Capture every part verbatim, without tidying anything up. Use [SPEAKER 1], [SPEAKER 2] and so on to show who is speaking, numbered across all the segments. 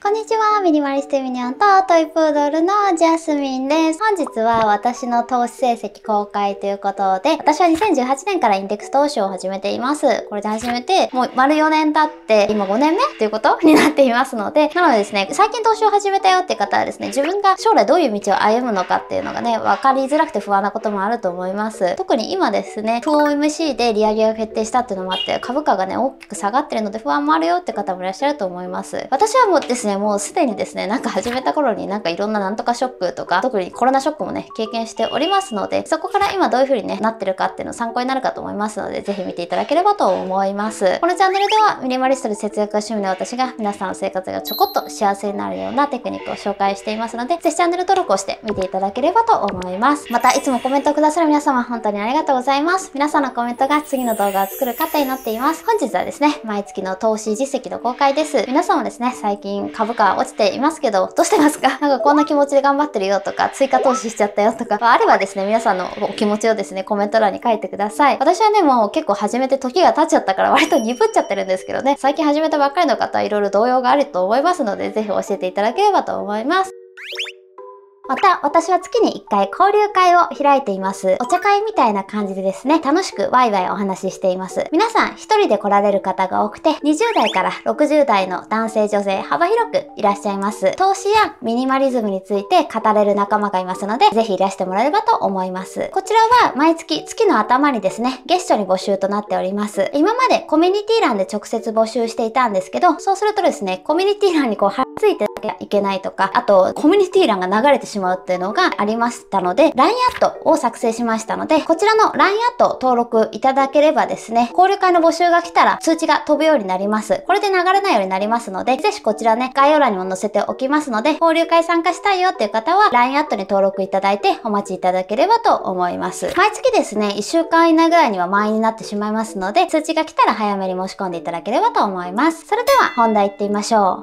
[SPEAKER 1] こんにちは、ミニマリストミニオンとトイプードルのジャスミンです。本日は私の投資成績公開ということで、私はにせんじゅうはちねんからインデックス投資を始めています。これで始めて、もう丸よねん経って、今ごねんめということになっていますので、なのでですね、最近投資を始めたよって方はですね、自分が将来どういう道を歩むのかっていうのがね、分かりづらくて不安なこともあると思います。特に今ですね、エフオーエムシー で利上げが決定したっていうのもあって、株価がね、大きく下がってるので不安もあるよって方もいらっしゃると思います。私はもうですね、もうすでにですね、なんか始めた頃になんかいろんななんとかショックとか、特にコロナショックもね、経験しておりますので、そこから今どういう風にね、なってるかっていうの参考になるかと思いますので、ぜひ見ていただければと思います。このチャンネルでは、ミニマリストで節約が趣味の私が皆さんの生活がちょこっと幸せになるようなテクニックを紹介していますので、ぜひチャンネル登録をして見ていただければと思います。また、いつもコメントをくださる皆様、本当にありがとうございます。皆さんのコメントが次の動画を作る糧になっています。本日はですね、毎月の投資実績の公開です。皆さんもですね、最近株価落ちていますけど、どうしてますか？なんかこんな気持ちで頑張ってるよとか、追加投資しちゃったよとか、あればですね、皆さんのお気持ちをですね、コメント欄に書いてください。私はね、もう結構始めて時が経っちゃったから割と鈍っちゃってるんですけどね、最近始めたばっかりの方はいろいろ動揺があると思いますので、ぜひ教えていただければと思います。また、私は月にいっかい交流会を開いています。お茶会みたいな感じでですね、楽しくワイワイお話ししています。皆さん一人で来られる方が多くて、にじゅうだいからろくじゅうだいの男性女性幅広くいらっしゃいます。投資やミニマリズムについて語れる仲間がいますので、ぜひいらしてもらえればと思います。こちらは毎月月の頭にですね、月初に募集となっております。今までコミュニティ欄で直接募集していたんですけど、そうするとですね、コミュニティ欄にこう貼っついてなきゃいけないとか、あとコミュニティ欄が流れてしまうっていうのがありましたので、ライン アットを作成しましたので、こちらの ライン アットを登録いただければですね、交流会の募集が来たら通知が飛ぶようになります。これで流れないようになりますので、ぜひこちらね、概要欄にも載せておきますので、交流会参加したいよっていう方は ライン アットに登録いただいてお待ちいただければと思います。毎月ですね、いっしゅうかん以内ぐらいには満員になってしまいますので、通知が来たら早めに申し込んでいただければと思います。それでは本題行ってみましょう。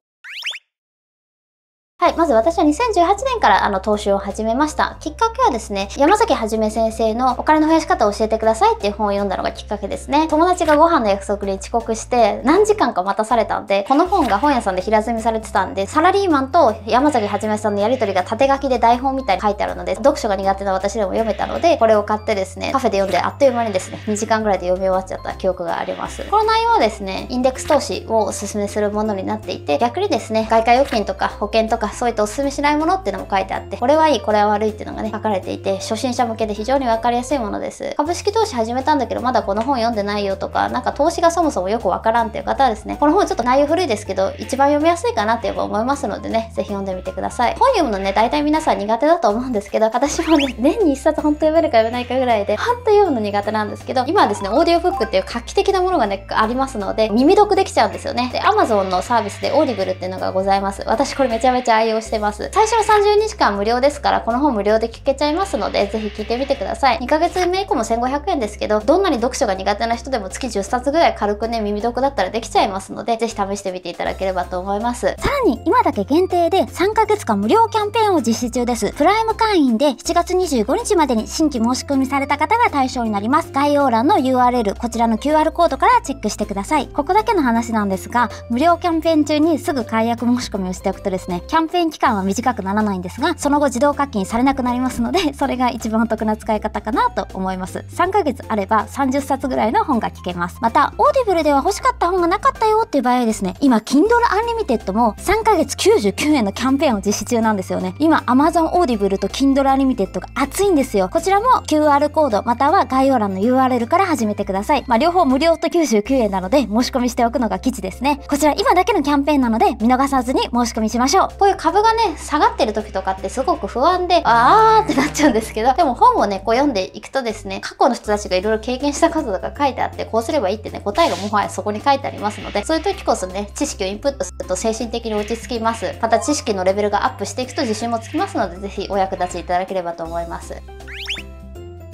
[SPEAKER 1] はい。まず私はにせんじゅうはちねんからあの投資を始めました。きっかけはですね、山崎はじめ先生のお金の増やし方を教えてくださいっていう本を読んだのがきっかけですね。友達がご飯の約束に遅刻して何時間か待たされたんで、この本が本屋さんで平積みされてたんで、サラリーマンと山崎はじめさんのやりとりが縦書きで台本みたいに書いてあるので、読書が苦手な私でも読めたので、これを買ってですね、カフェで読んであっという間にですね、にじかんぐらいで読み終わっちゃった記憶があります。この内容はですね、インデックス投資をおすすめするものになっていて、逆にですね、外貨預金とか保険とかそういったおすすめしないものっていうのも書いてあって、これはいいこれは悪いっていうのがね書かれていて、初心者向けで非常に分かりやすいものです。株式投資始めたんだけどまだこの本読んでないよとか、なんか投資がそもそもよくわからんっていう方はですね、この本ちょっと内容古いですけど一番読みやすいかなってやっぱ思いますのでね、ぜひ読んでみてください。本読むのね、大体皆さん苦手だと思うんですけど、私もね年にいっさつ本当読めるか読めないかぐらいで本当読むの苦手なんですけど、今はですねオーディオブックっていう画期的なものがねありますので、耳読できちゃうんですよね。で Amazon のサービスでオーディブルっていうのがございます。私これめちゃめちゃ愛用してます。最初のさんじゅうにちかん無料ですから、この本無料で聞けちゃいますので、ぜひ聞いてみてください。にかげつめ以降もせんごひゃくえんですけど、どんなに読書が苦手な人でも月じゅっさつぐらい軽くね耳読だったらできちゃいますので、ぜひ試してみていただければと思います。
[SPEAKER 2] さらに今だけ限定でさんかげつかん無料キャンペーンを実施中です。プライム会員でしちがつにじゅうごにちまでに新規申し込みされた方が対象になります。概要欄の ユーアールエル、こちらの キューアール コードからチェックしてください。ここだけの話なんですが、無料キャンペーン中にすぐ解約申し込みをしておくとですね、キャンペーン期間は短くならないんですが、その後自動課金されなくなりますので、それが一番お得な使い方かなと思います。さんかげつあればさんじゅっさつぐらいの本が聞けます。またオーディブルでは欲しかった本がなかったよっていう場合はですね、今 Kindle Unlimited もさんかげつきゅうじゅうきゅうえんのキャンペーンを実施中なんですよね。今 Amazon Audible と Kindle Unlimited が熱いんですよ。こちらも キューアール コードまたは概要欄の ユーアールエル から始めてください。まあ両方無料ときゅうじゅうきゅうえんなので申し込みしておくのが吉ですね。こちら今だけのキャンペーンなので見逃さずに申し込みしましょう。
[SPEAKER 1] こういう株がね下がってる時とかってすごく不安であーってなっちゃうんですけど、でも本をねこう読んでいくとですね、過去の人たちがいろいろ経験したこととか書いてあって、こうすればいいってね答えがもはやそこに書いてありますので、そういう時こそね知識をインプットすると精神的に落ち着きます。また知識のレベルがアップしていくと自信もつきますので、ぜひお役立ちいただければと思います。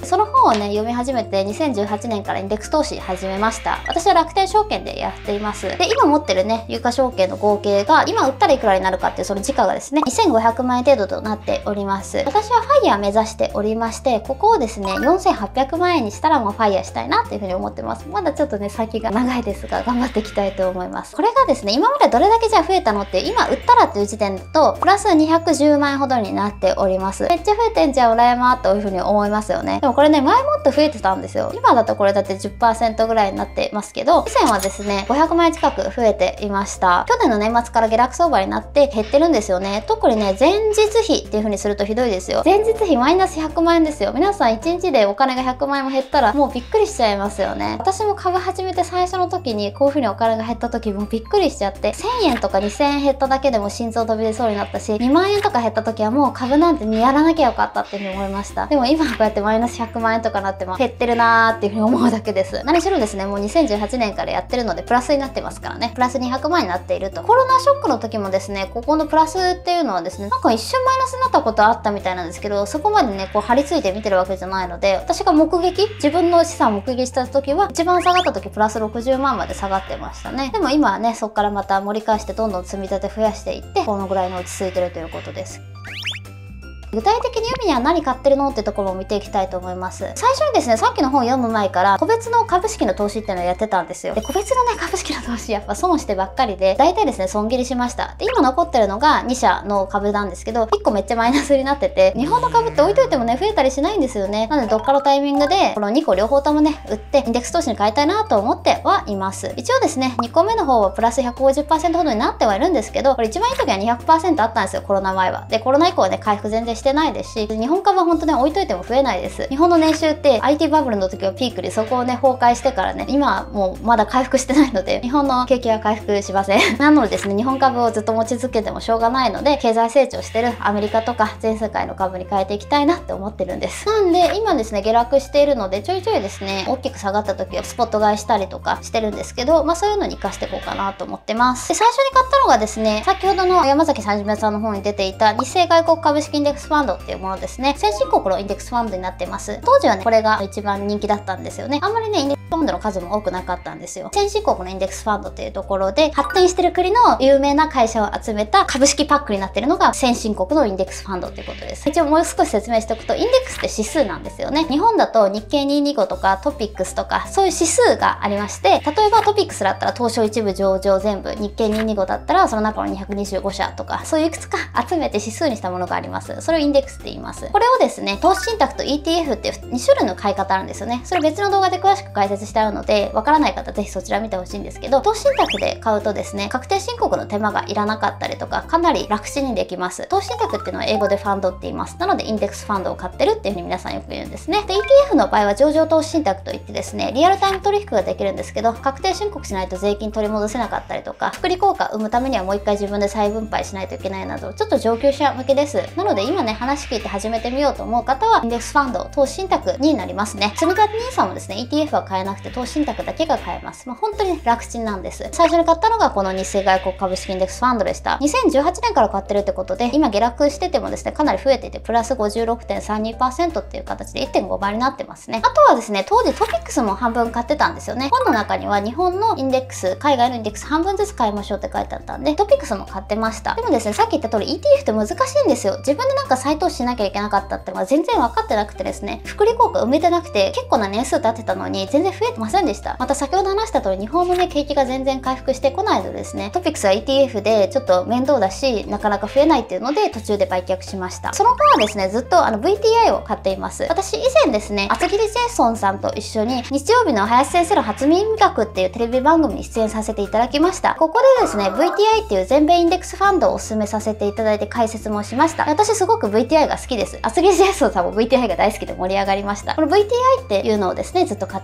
[SPEAKER 1] その本をね、読み始めてにせんじゅうはちねんからインデックス投資始めました。私は楽天証券でやっています。で、今持ってるね、有価証券の合計が、今売ったらいくらになるかっていうその時価がですね、にせんごひゃくまんえん程度となっております。私はファイヤー目指しておりまして、ここをですね、よんせんはっぴゃくまんえんにしたらもうファイヤーしたいなっていうふうに思ってます。まだちょっとね、先が長いですが、頑張っていきたいと思います。これがですね、今までどれだけじゃあ増えたのって、今売ったらっていう時点だと、プラスにひゃくじゅうまんえんほどになっております。めっちゃ増えてんじゃん、羨まーというふうに思いますよね。でもこれね、前もっと増えてたんですよ。今だとこれだって じゅっパーセント ぐらいになってますけど、以前はですね、ごひゃくまんえん近く増えていました。去年の年末から下落相場になって減ってるんですよね。特にね、前日比っていう風にするとひどいですよ。前日比マイナスひゃくまんえんですよ。皆さんいちにちでお金がひゃくまんえんも減ったらもうびっくりしちゃいますよね。私も株始めて最初の時にこういう風にお金が減った時もびっくりしちゃって、せんえんとかにせんえん減っただけでも心臓飛び出そうになったし、にまんえんとか減った時はもう株なんてやらなきゃよかったっていう風に思いました。でも今こうやってマイナスひゃくまんえんとかなっても減ってるなーっていう風に思うだけです。何しろですね、もうにせんじゅうはちねんからやってるのでプラスになってますからね。プラスにひゃくまんになっていると。コロナショックの時もですね、ここのプラスっていうのはですね、なんか一瞬マイナスになったことあったみたいなんですけど、そこまでね、こう張り付いて見てるわけじゃないので、私が目撃、自分の資産を目撃した時は、一番下がった時プラスろくじゅうまんまで下がってましたね。でも今はね、そこからまた盛り返してどんどん積み立て増やしていって、このぐらいの落ち着いてるということです。具体的にユミには何買ってるのってところを見ていきたいと思います。最初にですね、さっきの本を読む前から個別の株式の投資っていうのをやってたんですよ。で、個別のね、株式の投資やっぱ損してばっかりで、大体ですね、損切りしました。で、今残ってるのがにしゃの株なんですけど、いっこめっちゃマイナスになってて、日本の株って置いといてもね、増えたりしないんですよね。なので、どっかのタイミングで、このにこ両方ともね、売って、インデックス投資に変えたいなと思ってはいます。一応ですね、にこめの方はプラス ひゃくごじゅっパーセント ほどになってはいるんですけど、これ一番いい時は にひゃくパーセント あったんですよ、コロナ前は。で、コロナ以降はね、回復全然してないですし、日本株は本当ね、置いといても増えないです。日本の年収って アイティー バブルの時はピークでそこをね、崩壊してからね、今はもうまだ回復してないので、日本の景気は回復しません。なのでですね、日本株をずっと持ち続けてもしょうがないので、経済成長してるアメリカとか全世界の株に変えていきたいなって思ってるんです。なんで、今ですね、下落しているので、ちょいちょいですね、大きく下がった時はスポット買いしたりとかしてるんですけど、まあそういうのに活かしていこうかなと思ってます。で、最初に買ったのがですね、先ほどの山崎さじめさんの方に出ていた日清外国株式インデックスファンドっていうものですね。先進国のインデックスファンドになってます。当時はね、これが一番人気だったんですよね。あんまりね、インデックスファンドの数も多くなかったんですよ。先進国のインデックスファンドっていうところで、発展してる国の有名な会社を集めた株式パックになってるのが先進国のインデックスファンドっていうことです。一応もう少し説明しておくと、インデックスって指数なんですよね。日本だと日経にひゃくにじゅうごとかトピックスとか、そういう指数がありまして、例えばトピックスだったら東証一部上場全部、日経にひゃくにじゅうごだったらその中のにひゃくにじゅうごしゃとか、そういういくつか集めて指数にしたものがあります。それをインデックスって言います。これをですね、投資信託と イーティーエフ っていうにしゅるいの買い方あるんですよね。それ別の動画で詳しく解説してあるので、わからない方ぜひそちら見てほしいんですけど、投資信託で買うとですね、確定申告の手間がいらなかったりとか、かなり楽ちんにできます。投資信託っていうのは英語でファンドって言います。なのでインデックスファンドを買ってるっていうふうに皆さんよく言うんですね。で、イーティーエフ の場合は上場投資信託といってですね、リアルタイム取引ができるんですけど、確定申告しないと税金取り戻せなかったりとか、複利効果を生むためにはもう一回自分で再分配しないといけないなど、ちょっと上級者向けです。なので今ね、話聞いて始めてみようと思う方は、インデックスファンド、投資信託になりますね。積立 ニーサ もですね、イーティーエフ は買えなくて、投資信託だけが買えます。まあ、本当に、ね、楽ちんなんです。最初に買ったのがこの日清外国株式インデックスファンドでした。にせんじゅうはちねんから買ってるってことで、今下落しててもですね、かなり増えていて、プラス ごじゅうろくてんさんにパーセント っていう形で いってんごばいになってますね。あとはですね、当時トピックスも半分買ってたんですよね。本の中には日本のインデックス、海外のインデックス半分ずつ買いましょうって書いてあったんで、トピックスも買ってました。でもですね、さっき言った通り イーティーエフ って難しいんですよ。自分でなんか再投資しなきゃいけなかったってのが全然分かってなくてですね、複利効果埋めてなくて、結構な年数経ってたのに全然増えてませんでした。また先ほど話した通り、日本のね、景気が全然回復してこないのですね、トピックスは イーティーエフ でちょっと面倒だし、なかなか増えないっていうので途中で売却しました。その後はですね、ずっとあの ブイティーアイ を買っています。私以前ですね、厚切りジェイソンさんと一緒に日曜日の林先生の初耳学っていうテレビ番組に出演させていただきました。ここでですね、ブイティーアイ っていう全米インデックスファンドをお勧めさせていただいて解説もしました。私すごく ブイティーアイ が好きです。厚切りジェイソンさんも ブイティーアイ が大好きで盛り上がりました。この ブイティーアイ っていうのをですね、ずっと買っています。 。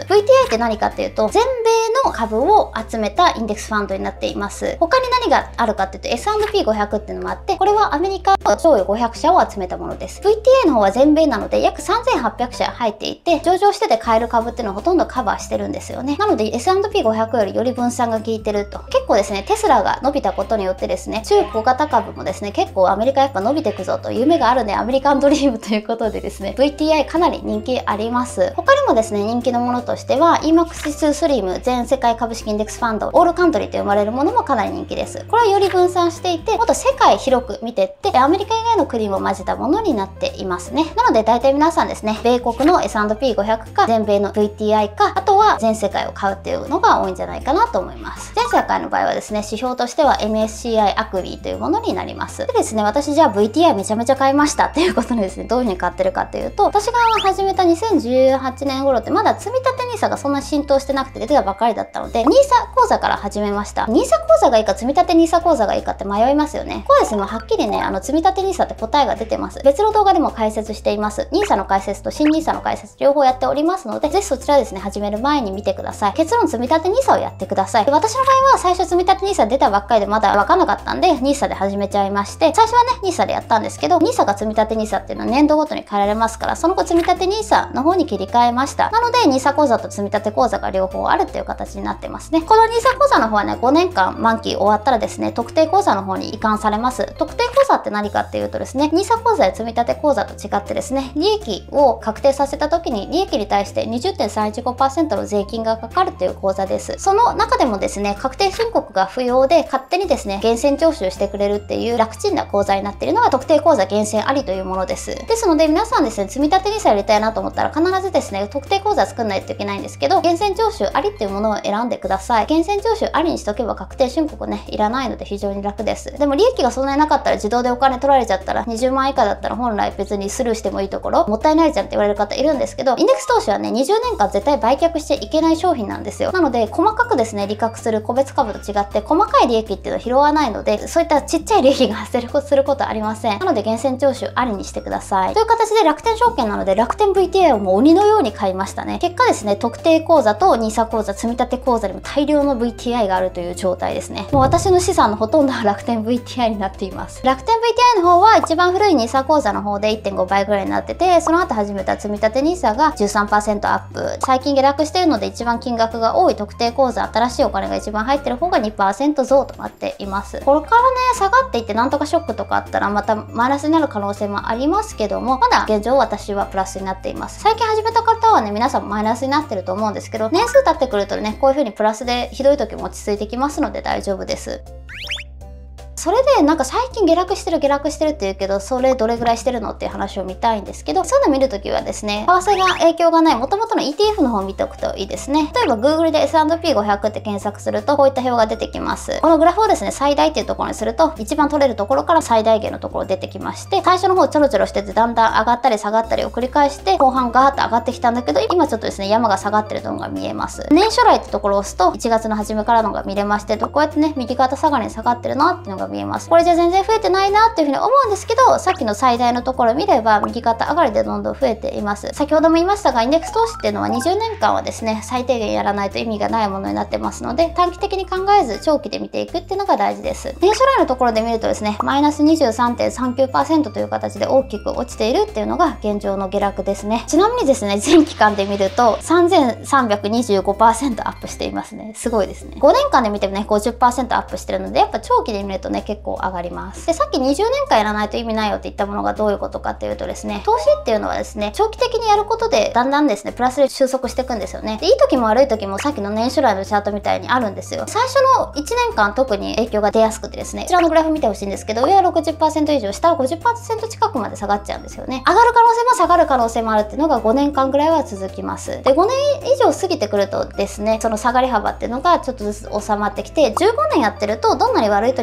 [SPEAKER 1] ブイティーアイ って何かっていうと、全米の株を集めたインデックスファンドになっています。他に何があるかっていうと エスアンドピーごひゃく っていうのもあって、これはアメリカの上位ごひゃくしゃを集めたものです。ブイティーアイ の方は全米なので約さんぜんはっぴゃくしゃ入っていて、上場してて買える株っていうのはほとんどカバーしてるんですよね。なので エスアンドピーごひゃく よりより分散が効いてると。結構ですね、テスラが伸びたことによってですね、中小型株もですね、結構アメリカやっぱ伸びていくぞと、夢があるね、アメリカンドリームということでですね、ブイティーアイ かなり人気あります。他にもですね、人気のものとしては イーマックスツー スリム全世界株式インデックスファンドオールカントリーと呼ばれるものもかなり人気です。これはより分散していて、もっと世界広く見てってアメリカ以外の国も混ぜたものになっていますね。なので大体皆さんですね、米国の エスアンドピーごひゃく か全米の ブイティーアイ か、あとは全世界を買うっていうのが多いんじゃないかなと思います。全世界の場合はですね、指標としては エムエスシーアイ アクビーというものになります。でですね、私じゃあ ブイティーアイ めちゃめちゃ買いましたっていうことでですね、どういう風に買ってるかっていうと、私が始めたにせんじゅうはちねん頃ってまだ積み立て ニーサ がそんな浸透してなくて出てたばっかりだったので、ニーサ 口座から始めました。ニーサ 口座がいいか積み立て ニーサ 口座がいいかって迷いますよね。ここはですね、もうはっきりね、あの積み立て ニーサ って答えが出てます。別の動画でも解説しています。ニーサ の解説と新ニーサ の解説両方やっておりますので、ぜひそちらですね、始める前に見てください。結論積み立て ニーサ をやってください。で、私の場合は最初積み立て ニーサ 出たばっかりでまだ分かんなかったんで、ニーサ で始めちゃいまして、最初はね、ニーサ でやったんですけど、ニーサ が積み立て ニーサ っていうのは年度ごとに変えられますから、その後積み立て ニーサ の方に切り替えました。なので、ニーサ 口座と積み立て口座が両方あるっていう形になってますね。このニーサ 口座の方はね、ごねんかん満期終わったらですね、特定口座の方に移管されます。特定口座って何かっていうとですね、ニーサ 口座や積み立て口座と違ってですね、利益を確定させた時に利益に対して にじゅってんさんいちごパーセント の税金がかかるという口座です。その中でもですね、確定申告が不要で勝手にですね、源泉徴収してくれるっていう楽ちんな口座になっているのが特定口座源泉ありというものです。ですので皆さんですね、積み立てニーサやりたいなと思ったら必ずですね、特定口座作んないといけないんですけど、源泉徴収ありっていうものを選んでください。源泉徴収ありにしとけば確定申告ね、いらないので非常に楽です。でも利益がそんなになかったら自動でお金取られちゃったらにじゅうまん以下だったら本来別にスルーしてもいいところ、もったいないじゃんって言われる方いるんですけど、インデックス投資はね、にじゅうねんかん絶対売却しちゃいけない商品なんですよ。なので細かくですね、利確する個別株と違って細かい利益っていうのは拾わないので、そういったちっちゃい利益が発生することはありません。なので源泉徴収ありにしてください。という形で楽天証券なので楽天 ブイティーアイ をもう鬼のように買いましたね。結果ですね、特定口座と ニーサ 口座、積み立て口座にも大量の ブイティーアイ があるという状態ですね。もう私の資産のほとんどは楽天 ブイティーアイ になっています。楽天 ブイティーアイ の方は一番古い ニーサ 口座の方で いってんごばいぐらいになってて、その後始めた積み立て ニーサ が じゅうさんパーセント アップ。最近下落しているので一番金額が多い特定口座、新しいお金が一番入ってる方が にパーセント 増となっています。これからね、下がっていってなんとかショックとかあったらまたマイナスになる可能性もありますけども、まだ現状私はプラスになっています。最近始めた方はね、皆さんマイナスになってると思うんですけど、年数経ってくるとね、こういう風にプラスでひどい時も落ち着いてきますので大丈夫です。それでなんか最近下落してる下落してるって言うけど、それどれぐらいしてるのっていう話を見たいんですけど、そういうの見るときはですね、為替が影響がない元々の イーティーエフ の方を見ておくといいですね。例えば Google で エスアンドピーごひゃく って検索するとこういった表が出てきます。このグラフをですね、最大っていうところにすると一番取れるところから最大限のところ出てきまして、最初の方ちょろちょろしててだんだん上がったり下がったりを繰り返して後半ガーッと上がってきたんだけど、今ちょっとですね、山が下がってるのが見えます。年初来ってところを押すといちがつの初めからのが見れまして、こうやってね、右肩下がりに下がってるなっていうのが見えます。これじゃ全然増えてないなっていうふうに思うんですけど、さっきの最大のところを見れば右肩上がりでどんどん増えています。先ほども言いましたが、インデックス投資っていうのはにじゅうねんかんはですね、最低限やらないと意味がないものになってますので、短期的に考えず長期で見ていくっていうのが大事です。年初来のところで見るとですね、マイナス にじゅうさんてんさんきゅうパーセント という形で大きく落ちているっていうのが現状の下落ですね。ちなみにですね、全期間で見ると さんぜんさんびゃくにじゅうごパーセント アップしていますね。すごいですね。ごねんかんで見てもね、ごじゅっパーセント アップしてるので、やっぱ長期で見るとね、結構上がります。で、さっきにじゅうねんかんやらないと意味ないよって言ったものがどういうことかっていうとですね、投資っていうのはですね、長期的にやることでだんだんですね、プラスで収束していくんですよね。で、いい時も悪い時もさっきの年初来のチャートみたいにあるんですよ。最初のいちねんかん特に影響が出やすくてですね、こちらのグラフ見てほしいんですけど、上は ろくじゅっパーセント 以上、下は ごじゅっパーセント 近くまで下がっちゃうんですよね。上がる可能性も下がる可能性もあるっていうのがごねんかんぐらいは続きます。で、ごねん以上過ぎてくるとですね、その下がり幅っていうのがちょっとずつ収まってきて、じゅうごねんやってるとどんなに悪い時から始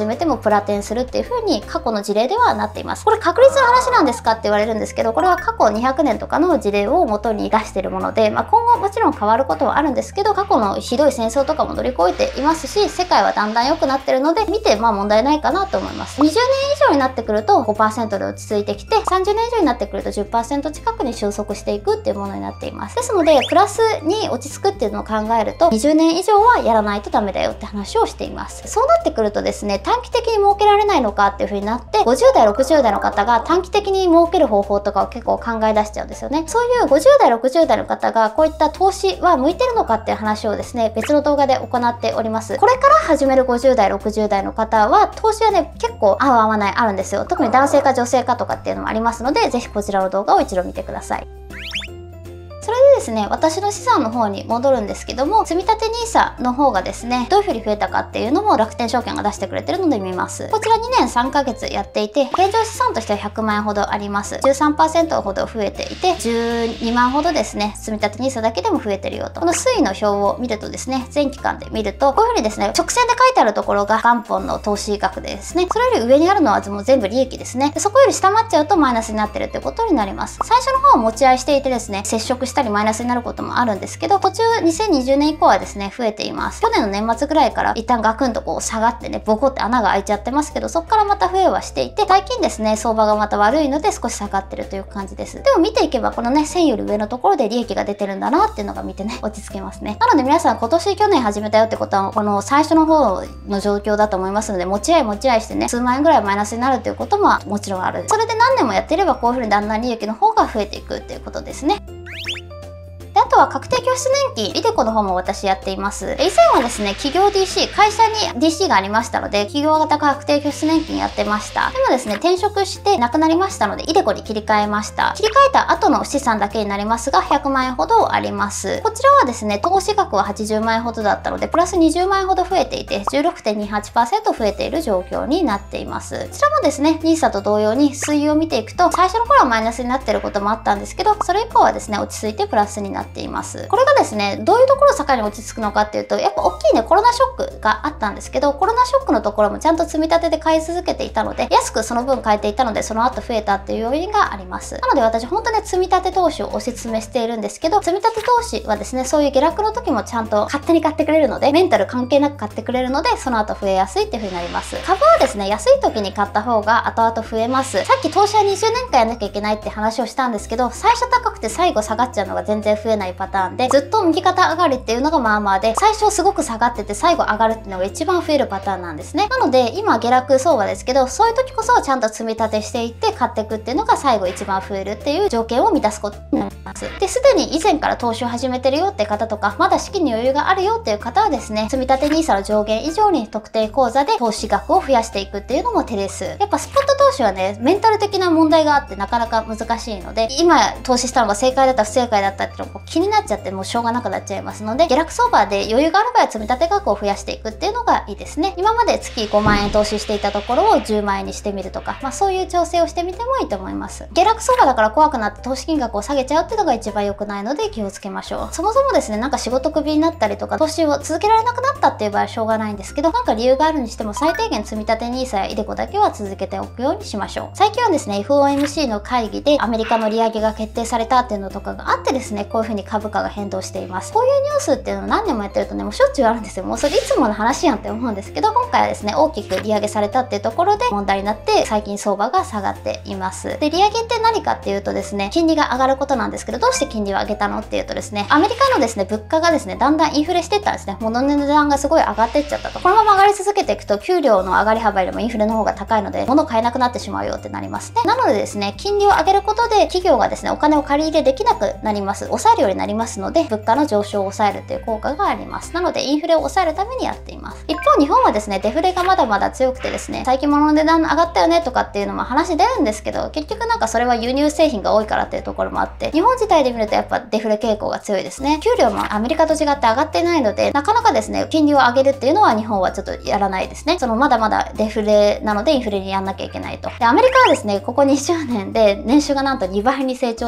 [SPEAKER 1] 始めてもプラテンするっていう風に過去の事例ではなっています。これ確率の話なんですかって言われるんですけど、これは過去にひゃくねんとかの事例を元に出しているもので、まあ、今後もちろん変わることはあるんですけど、過去のひどい戦争とかも乗り越えていますし、世界はだんだん良くなってるので見てまあ問題ないかなと思います。にじゅうねん以上になってくると ごパーセント で落ち着いてきて、さんじゅうねん以上になってくると じゅっパーセント 近くに収束していくっていうものになっています。ですのでプラスに落ち着くっていうのを考えると、にじゅうねん以上はやらないとダメだよって話をしています。そうなってくるとですね、短期的に儲けられないのかっていう風になって、ごじゅうだいろくじゅうだいの方が短期的に儲ける方法とかを結構考え出しちゃうんですよね。そういうごじゅうだいろくじゅうだいの方がこういった投資は向いてるのかっていう話をですね、別の動画で行っております。これから始めるごじゅうだいろくじゅうだいの方は投資はね、結構合う合わないあるんですよ。特に男性か女性かとかっていうのもありますので、ぜひこちらの動画を一度見てください。それでですね、私の資産の方に戻るんですけども、積立 ニーサ の方がですね、どういう風に増えたかっていうのも楽天証券が出してくれてるので見ます。こちらにねんさんかげつやっていて、現状資産としてはひゃくまんえんほどあります。じゅうさんパーセント ほど増えていて、じゅうにまんほどですね、積立 ニーサ だけでも増えてるよと。この推移の表を見るとですね、全期間で見ると、こういう風にですね、直線で書いてあるところが元本の投資額でですね、それより上にあるのはもう全部利益ですね。でそこより下回っちゃうとマイナスになってるってことになります。最初の方は持ち合いしていてですね、接触したりマイナスになることもあるんですけど、途中にせんにじゅうねん以降はですね増えています。去年の年末ぐらいから一旦ガクンとこう下がってね、ボコって穴が開いちゃってますけど、そこからまた増えはしていて、最近ですね相場がまた悪いので少し下がってるという感じです。でも見ていけばこのね線より上のところで利益が出てるんだなっていうのが見てね落ち着けますね。なので皆さん今年去年始めたよってことはこの最初の方の状況だと思いますので、持ち合い持ち合いしてね数万円ぐらいマイナスになるっていうことももちろんある。それで何年もやっていればこういうふうにだんだん利益の方が増えていくっていうことですね。であとは確定拠出年金、イデコの方も私やっています。以前はですね、企業 ディーシー、会社に ディーシー がありましたので、企業型確定拠出年金やってました。でもですね、転職してなくなりましたので、イデコに切り替えました。切り替えた後の資産だけになりますが、ひゃくまんえんほどあります。こちらはですね、投資額ははちじゅうまんえんほどだったので、プラスにじゅうまんえんほど増えていて、じゅうろくてんにはちパーセント 増えている状況になっています。こちらもですね、ニーサ と同様に推移を見ていくと、最初の頃はマイナスになっていることもあったんですけど、それ以降はですね、落ち着いてプラスになっています。これがですね、どういうところを境に落ち着くのかっていうと、やっぱ大きいね、コロナショックがあったんですけど、コロナショックのところもちゃんと積み立てで買い続けていたので、安くその分買えていたので、その後増えたっていう要因があります。なので私、本当に積み立て投資をお勧めしているんですけど、積み立て投資はですね、そういう下落の時もちゃんと勝手に買ってくれるので、メンタル関係なく買ってくれるので、その後増えやすいっていう風になります。株はですね、安い時に買った方が後々増えます。さっき投資はにじゅうねんかんやんなきゃいけないって話をしたんですけど、最初高くて最後下がっちゃうのが全然増えないパターンで、ずっと右肩上がりっていうのがまあまあで、最初すごく下がってて最後上がるっていうのが一番増えるパターンなんですね。なので今下落相場ですけど、そういう時こそちゃんと積み立てしていって買っていくっていうのが最後一番増えるっていう条件を満たすことになります。で、すでに以前から投資を始めてるよって方とか、まだ資金に余裕があるよっていう方はですね、積み立て ニーサ の上限以上に特定口座で投資額を増やしていくっていうのも手です。やっぱスポット投資はね、メンタル的な問題があってなかなか難しいので、今投資したのが正解だった不正解だったっていうのが気になっちゃってもうしょうがなくなっちゃいますので、下落相場で余裕がある場合は積み立て額を増やしていくっていうのがいいですね。今まで月ごまんえん投資していたところをじゅうまんえんにしてみるとか、まあそういう調整をしてみてもいいと思います。下落相場だから怖くなって投資金額を下げちゃうっていうのが一番良くないので気をつけましょう。そもそもですね、なんか仕事クビになったりとか投資を続けられなくなったっていう場合はしょうがないんですけど、なんか理由があるにしても最低限積み立て ニーサ やイデコだけは続けておくようにしましょう。最近はですね、エフオーエムシー の会議でアメリカの利上げが決定されたっていうのとかがあってですね、こういう風に株価が変動しています。こういうニュースっていうのを何年もやってるとね、もうしょっちゅうあるんですよ。もうそれいつもの話やんって思うんですけど、今回はですね、大きく利上げされたっていうところで問題になって最近相場が下がっています。で、利上げって何かっていうとですね、金利が上がることなんですけど、どうして金利を上げたのっていうとですね、アメリカのですね、物価がですね、だんだんインフレしていったんですね。物の値段がすごい上がっていっちゃったと。このまま上がり続けていくと、給料の上がり幅よりもインフレの方が高いので、物買えなくなってしまうよってなりますね。なのでですね、金利を上げることで企業がですね、お金を借り入れできなくなります。抑えるようになりますので、物価の上昇を抑えるっていう効果があります。なので、インフレを抑えるためにやっています。一方、日本はですね、デフレがまだまだ強くてですね、最近物の値段上がったよねとかっていうのも話出るんですけど、結局なんかそれは輸入製品が多いからっていうところもあって、日本自体で見るとやっぱデフレ傾向が強いですね。給料もアメリカと違って上がってないので、なかなかですね、金利を上げるっていうのは日本はちょっとやらないですね。そのまだまだデフレなのでインフレにやんなきゃいけないと。で、アメリカはですね、ここにじゅうねんで年収がなんとにばいに成長してるんです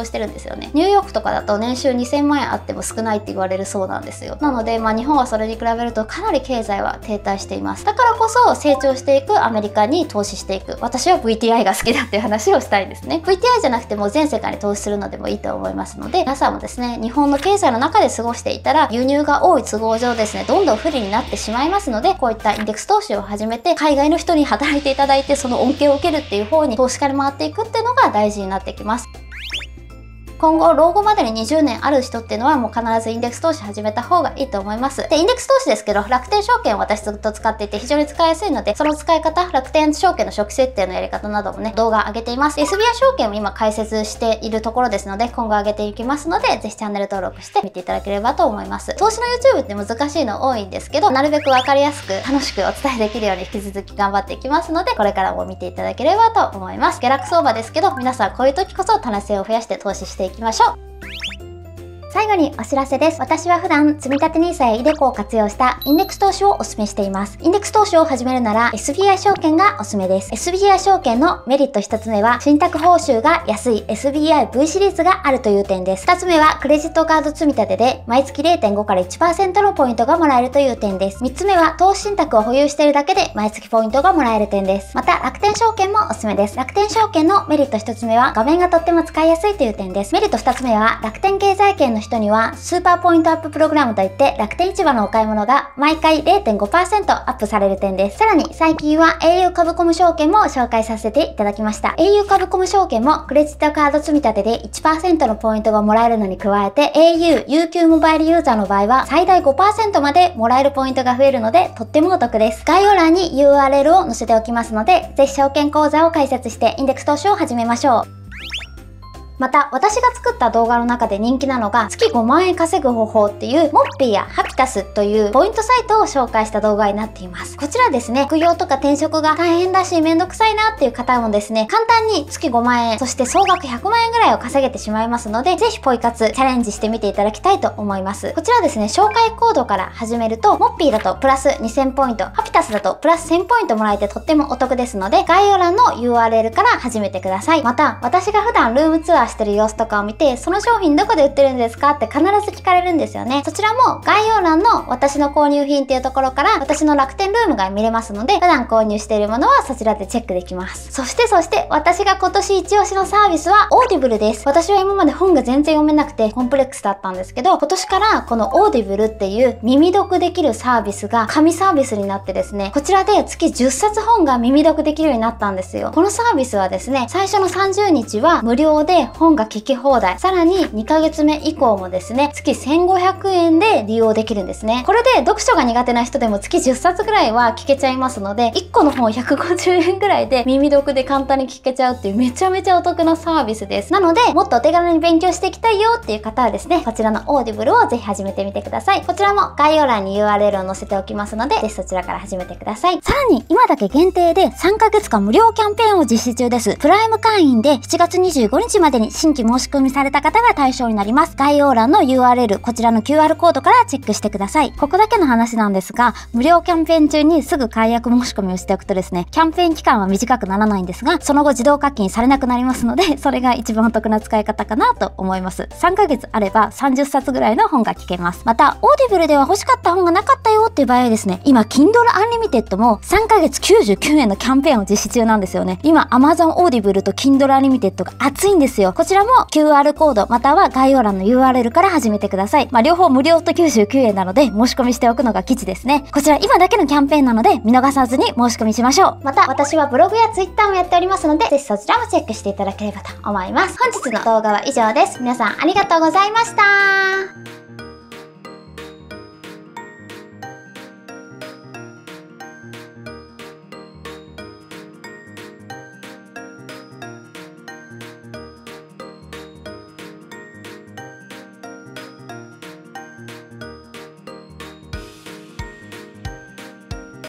[SPEAKER 1] ですよね。ニューヨークとかだと年収にせんまんえんあっても少ないって言われるそうなんですよ。なので、まあ、日本はそれに比べるとかなり経済は停滞しています。だからこそ成長していくアメリカに投資していく。私は ブイティーアイ が好きだっていう話をしたいですね。ブイティーアイ じゃなくても全世界に投資するのでもいいと思いますので、皆さんもですね、日本の経済の中で過ごしていたら輸入が多い都合上ですね、どんどん不利になってしまいますので、こういったインデックス投資を始めて海外の人に働いていただいて、その恩恵を受けるっていう方に投資家に回っていくっていうのが大事になってきます。今後老後までににじゅうねんある人っていうのはもう必ずインデックス投資始めた方がいいと思います。で、インデックス投資ですけど、楽天証券を私ずっと使っていて非常に使いやすいので、その使い方、楽天証券の初期設定のやり方などもね、動画上げています。エスビーアイ 証券も今解説しているところですので、今後上げていきますので、ぜひチャンネル登録して見ていただければと思います。投資の YouTube って難しいの多いんですけど、なるべくわかりやすく楽しくお伝えできるように引き続き頑張っていきますので、これからも見ていただければと思います。下落相場ですけど、皆さんこういう時こそ多な性を増やして投資していきましょう。最後にお知らせです。私は普段、積立 ニーサ やイデコを活用したインデックス投資をお勧めしています。インデックス投資を始めるなら エスビーアイ 証券がおすすめです。エスビーアイ 証券のメリットひとつめは、信託報酬が安い エスビーアイブイ シリーズがあるという点です。ふたつめは、クレジットカード積み立てで毎月 れいてんご から いちパーセント のポイントがもらえるという点です。みっつめは、投資信託を保有しているだけで毎月ポイントがもらえる点です。また、楽天証券もおすすめです。楽天証券のメリットひとつめは、画面がとっても使いやすいという点です。メリットふたつめは、楽天経済圏の人には、スーパーポイントアッププログラムといって楽天市場のお買い物が毎回 れいてんごパーセント アップされる点です。さらに最近は エーユー 株コム証券も紹介させていただきました。エーユー 株コム証券もクレジットカード積み立てで いちパーセント のポイントがもらえるのに加えて エーユー ユーキュー モバイルユーザーの場合は最大 ごパーセント までもらえるポイントが増えるのでとってもお得です。概要欄に ユーアールエル を載せておきますので、ぜひ証券口座を開設してインデックス投資を始めましょう。また、私が作った動画の中で人気なのが、月ごまんえん稼ぐ方法っていう、モッピーやハピタスというポイントサイトを紹介した動画になっています。こちらですね、副業とか転職が大変だし、めんどくさいなっていう方もですね、簡単に月ごまんえん、そして総額ひゃくまんえんぐらいを稼げてしまいますので、ぜひポイ活チャレンジしてみていただきたいと思います。こちらですね、紹介コードから始めると、モッピーだとプラスにせんポイント、ハピタスだとプラスせんポイントもらえてとってもお得ですので、概要欄の ユーアールエル から始めてください。また、私が普段ルームツアーしてる様子とかを見て、その商品どこで売ってるんですかって必ず聞かれるんですよね。そちらも概要欄の私の購入品っていうところから私の楽天ルームが見れますので、普段購入しているものはそちらでチェックできます。そしてそして私が今年一押しのサービスはオーディブルです。私は今まで本が全然読めなくてコンプレックスだったんですけど、今年からこのオーディブルっていう耳読できるサービスが神サービスになってですね、こちらで月じゅっさつ本が耳読できるようになったんですよ。このサービスはですね、最初のさんじゅうにちは無料で本が聞き放題、さらににかげつめ以降もですね、月せんごひゃくえんで利用できるんですね。これで読書が苦手な人でも月じゅっさつぐらいは聞けちゃいますので、いっこの本ひゃくごじゅうえんぐらいで耳読で簡単に聞けちゃうっていうめちゃめちゃお得なサービスです。なので、もっとお手軽に勉強していきたいよっていう方はですね、こちらのオーディブルをぜひ始めてみてください。こちらも概要欄に ユーアールエル を載せておきますので、ぜひそちらから始めてください。
[SPEAKER 2] さらに今だけ限定でさんかげつかん無料キャンペーンを実施中です。プライム会員でしちがつにじゅうごにちまでに新規申し込みされた方が対象になります。概要欄の ユーアールエル、こちらの キューアール コードからチェックしてください。ここだけの話なんですが、無料キャンペーン中にすぐ解約申し込みをしておくとですね、キャンペーン期間は短くならないんですが、その後自動課金されなくなりますので、それが一番お得な使い方かなと思います。さんかげつあればさんじゅっさつぐらいの本が聞けます。また、オーディブルでは欲しかった本がなかったよっていう場合はですね、今 Kindle Unlimited もさんかげつきゅうじゅうきゅうえんのキャンペーンを実施中なんですよね。今 Amazon Audible と Kindle Unlimited が熱いんですよ。こちらも キューアール コードまたは概要欄の ユーアールエル から始めてください。まあ、両方無料ときゅうじゅうきゅうえんなので申し込みしておくのが吉ですね。こちら今だけのキャンペーンなので見逃さずに申し込みしましょう。また私はブログや Twitter もやっておりますので、ぜひそちらもチェックしていただければと思います。本日の動画は以上です。皆さんありがとうございました。